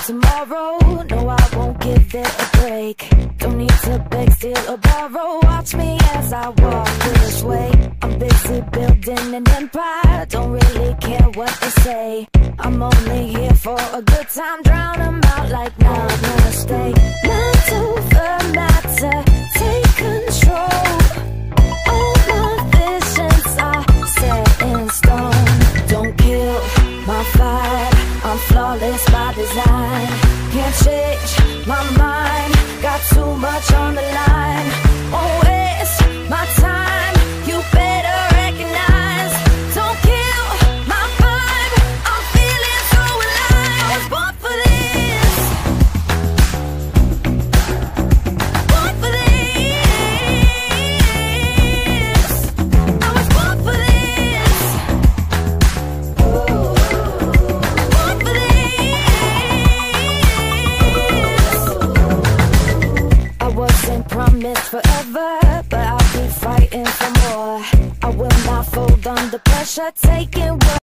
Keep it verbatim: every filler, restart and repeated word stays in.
tomorrow. No, I won't give it a break. Don't need to beg, steal or borrow. Watch me as I walk this way. I'm busy building an empire. Don't really care what they say. I'm only here for a good time. Drown them out like now I'm gonna stay. Mind over matter, take control. All my visions are set in stone. Don't kill my vibe, I'm flawless by design. Can't change my mind, got too much on the line. Won't waste my time, you better recognize. Don't kill my vibe, I'm feeling so alive. I was born for this, born for this. I was born for this, born for this. I wasn't promised forever, but I'll be fighting for more. I will not fold under pressure, taking what